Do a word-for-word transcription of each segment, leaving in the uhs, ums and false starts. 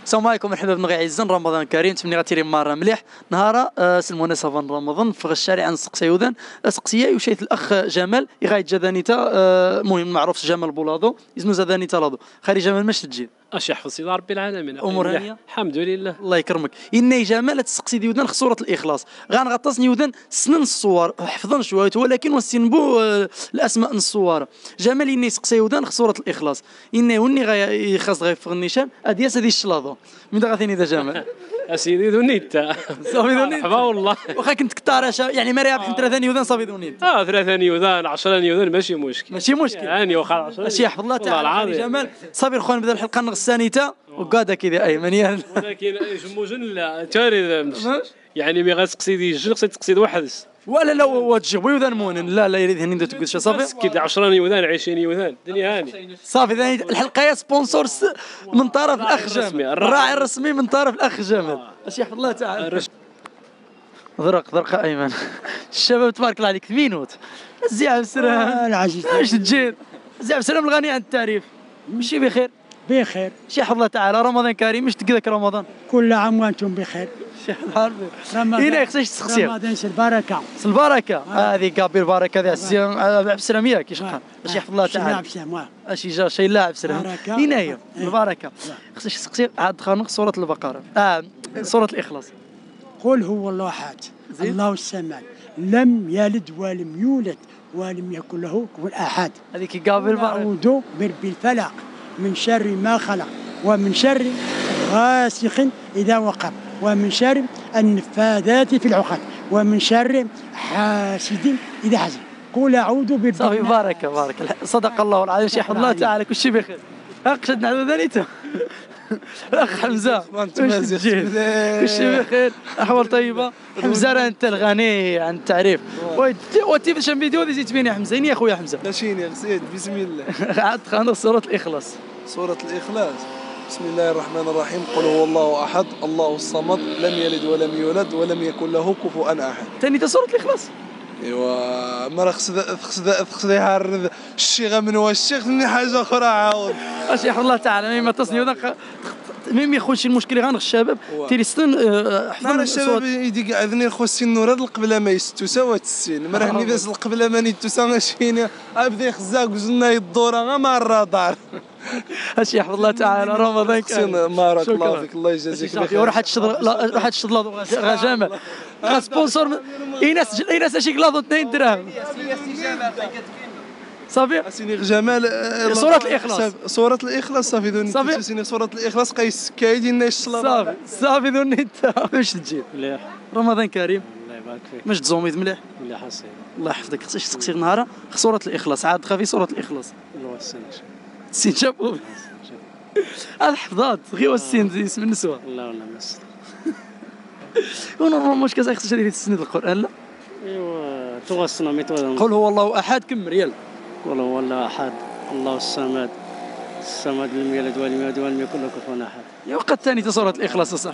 السلام عليكم، مرحبا بنا غي عزن، رمضان كريم. تمني غتيري مرة مليح نهار آه سلموناسة رمضان في الشارع عن سقسي يودان سقسيه وشيت الاخ جمال يغايت جدانيتا آه مهم معروف جمال بولادو يزنو زادانيتا لادو خالي جمال ماش تجي اش يحفظ سيدي ربي العالمين امور هانيه الحمد لله الله يكرمك. اني جمال تسقسي ديودان خسوره الاخلاص غنغطس نيودان سنن الصور حفظن شويه ولكن وسنبو آه الاسماء الصوره جمال اني سقسي يودان خسوره الاخلاص اني وني غي خاص غير في النيشان ادياس هذه الشلاضه من غاثيني ذا جمال اسيدي دونيتا صافي دونيتا مرحبا والله واخا كنت كثار يعني ما رابح ثلاثه نيوذان صافي دونيتا اه ثلاثه نيوذان عشرة نيوذان ماشي مشكل ماشي مشكل يعني واخا عشرة ماشي يحفظ الله تعالى جمال صافي الخوان بدا الحلقه الثانيه وقاعده كذا ايمن يا ولكن جموجن لا تاري يعني مي غتسقسي دي الجن خصك تقصي واحد ولا لا وتجيب ويوذان مونن لا لا يريد هني تقول صافي كي عشرة نيوذان عشرين نيوذان الدنيا هاني صافي الحلقه سبونسور من طرف الاخ جمال الراعي الرسمي من طرف الاخ جمال اش يحفظ الله تعالى ذرق ذرق ايمن الشباب تبارك الله عليك مينوت زي عبد السلام العزيز اش تجي زي عبد السلام الغني عن التعريف ماشي بخير بخير شي يحفظ الله تعالى رمضان كريم مش تقدك رمضان كل عام وانتم بخير شي حربي هنا خصك تسقسي رمضان البركه البركه هذه قابل البركه هذه السلام عبد السلام ياك شحال باش يحفظ الله تعالى عبد السلام اشي جا شي لاعب سلام هنا هي البركه خصك تسقسي عاد خانق سوره البقره اه سوره الاخلاص قل هو الله احد الله الصمد لم يلد ولم يولد ولم يكن له كفوا احد هذيك قابل البركه اعوذ برب الفلق من شر ما خلق ومن شر غاسق اذا وقب ومن شر النفاذات في العقد ومن شر حاسد اذا حسد قل اعوذ برب صافي بارك بارك صدق الله العظيم يحفظ الله تعالى كل شيء بخير اقصد نعود ذانيته الاخ حمزه كل شيء بخير احوال طيبه حمزه راه انت الغني عن التعريف وتي شن فيديو دي زيت يا حمزه يا خويا حمزه ماشيين يا سيد بسم الله عاد خلينا سوره الاخلاص سوره الاخلاص بسم الله الرحمن الرحيم قل هو الله احد الله الصمد لم يلد ولم يولد ولم يكن له كفوا احد ثاني سوره الاخلاص ايوا ما راه خص خص خص يعرض الشيخ من هو الشيخ من حاجه اخرى عاود اش يحفظ الله تعالى ما تصنيو ميم يخش المشكل غير الشباب تيرستن حفظنا الشباب يديك عذني خو السن نور هذا القبله ما يستو سوات السن ما راني بس القبله ما نيتو سا شيني ابدا خزاك وزنا يدورا غير مع الرادار اش يحفظ الله تعالى رمضان كريم بارك الله فيك الله يجازيك بخير وراح تشضر راح تشضر غا جامع غا سبونسور ايناس ايناس اشي كلاضو اثنين دراهم صافي سيني جمال سورة الإخلاص سورة الإخلاص صافي دون صافي سيني سورة الإخلاص قيس كايدين الصلاة صافي صافي دون انت باش تجي مليح رمضان كريم الله يبارك فيك باش تزوميد مليح مليح اصيل الله يحفظك خصك تقصير نهار سورة الإخلاص عاد خافي سورة الإخلاص الله السنه السين شافو هذا حفظات غير السين اسم النسوة لا ولا مس ونورمال واش كازاي خصك تدير تسند القرآن لا ايوا توصلنا ميتودا قل هو الله أحد كم ريال قل هو الله احد الله الصمد الصمد لم يلد ولم يولد ولم يكن له كفوا احد يا وقت ثاني سورة الإخلاص صح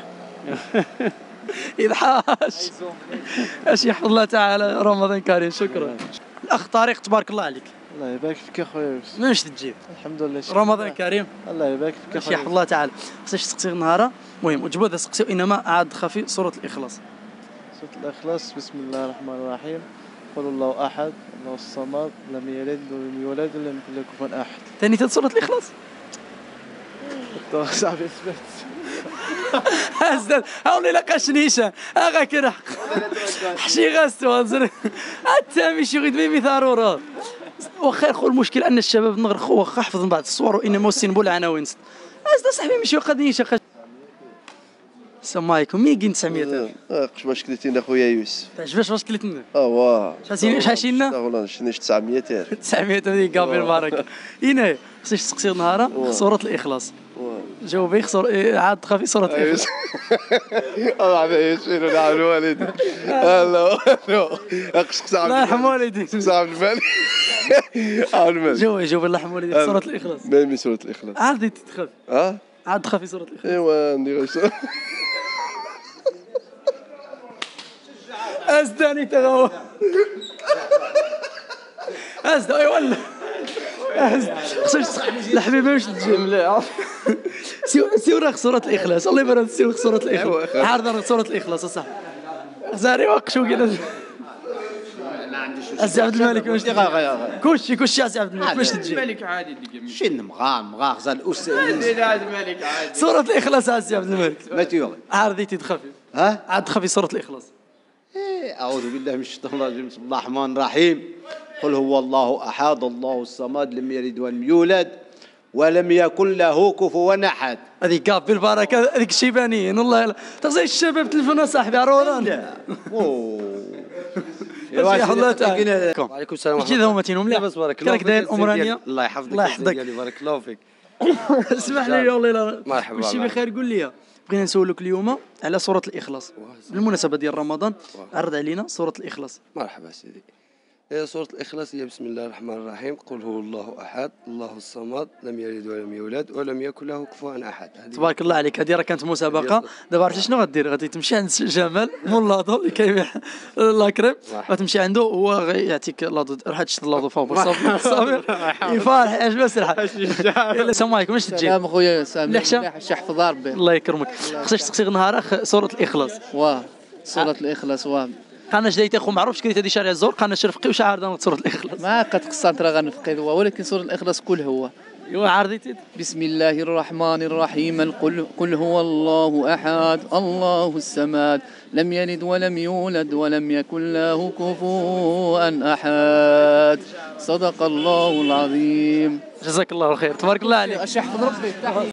إضحاش اش يحفظ الله تعالى رمضان كريم شكرا الأخ طارق تبارك الله عليك الله يبارك فيك يا خويا ماش تجيب الحمد لله رمضان كريم الله يبارك فيك يا خويا يحفظ الله تعالى خصك تسقسي نهار المهم وجبوا هذا سقسيو انما عاد خفي سورة الإخلاص سورة الإخلاص بسم الله الرحمن الرحيم قل الله أحد الله الصمد لم يلد ولم يولد ولم يكن له كفوا أحد ثاني سورة الإخلاص صافي اثبت ازداد هاولي لقاش نيشان اغا كرح حشي غاستو هزر التامي شي غيد ميمي ضرورة واخا خو المشكل ان الشباب نغرق واخا حفظ بعض الصور وانما سينبو العناوين ازدا صاحبي ماشي قد نيشان السلام عليكم مي كاين تسعمية اش باش كليتينا خويا يوسف تعجبش واش كليتنا اه واه شحال شحال شينا والله شنيش تسعمية تسعمية هذيك قابل البركه هنا خصك تسقسي نهار سورة الإخلاص جاوبي خسر عاد تخافي سورة الإخلاص الله عليك شنو نعمل والدي لا لا اقص الله يرحم والديك صاحب المال المال جاوبي جاوبي الله يرحم والديك سورة الإخلاص ما من سورة الإخلاص عاد تخاف اه عاد تخافي سورة الإخلاص ايوا ندير أزداني تغوى أزدا أي والله خصوش الحبيبه واش تجي مليح سي سي وراك سوره الاخلاص الله يبارك سي سوره الاخلاص عارضه سوره الاخلاص اصاحبي زاري وقشو كده السي عبد الملك واش كلشي كلشي السي عبد الملك واش تجي الملك عادي ديك شين مغام مغا غزال الاس عاد الملك عادي سوره الاخلاص السي عبد الملك ما تيوغي عارضيتي تخفي ها عاد تخفي سوره الاخلاص. أعوذ بالله من الشيطان الرجيم بسم الله الرحمن الرحيم قل هو الله أحد الله الصمد لم يلد ولم يولد ولم يكن له كفوا أحد. هذيك كاب بالبركة هذيك الشيبانيين والله تغزي الشباب تلفونا صاحبي عروران لا اوه يا الله تعالى وعليكم السلام ورحمة كذا هما تينهم لا بس بارك الله كراك داير الأمرانية الله يحفظك الله يحفظك بارك الله فيك. اسمح لي والله لا مرحبا كلشي بخير قول لي بغينا نسولك اليوم على سورة الإخلاص بالمناسبة ديال رمضان عرض علينا سورة الإخلاص. مرحبا سيدي. هي سورة الإخلاص هي بسم الله الرحمن الرحيم قل هو الله أحد الله الصمد لم يلد ولم يولد ولم يكن له كفوا أحد. تبارك الله عليك هذه راه كانت مسابقة دابا عرفتي شنو غدير غادي تمشي عند جمال مول لاطو اللي كيبيع لاكريم غتمشي عنده هو غيعطيك لاطو روح تشد لاطو فوق صافي صافي يفرح اش بس الحال. السلام عليكم واش تجي؟ سلام خويا سامي لحشة شي يحفظ ربي الله يكرمك خصك تسقسي نهار سورة الإخلاص. واه سورة الإخلاص واه قالنا جديت اخو معروف شكريت هذه شارع الزور قالنا شرفقي وش عارضه سورة الإخلاص ما قد قصات راه غنفقد هو ولكن سورة الإخلاص كل هو ايوا عارضيتي بسم الله الرحمن الرحيم قل قل هو الله أحد الله الصمد لم يلد ولم يولد ولم يكن له كفوا أحد صدق الله العظيم. جزاك الله خير تبارك الله عليك اش يحفظ ربي.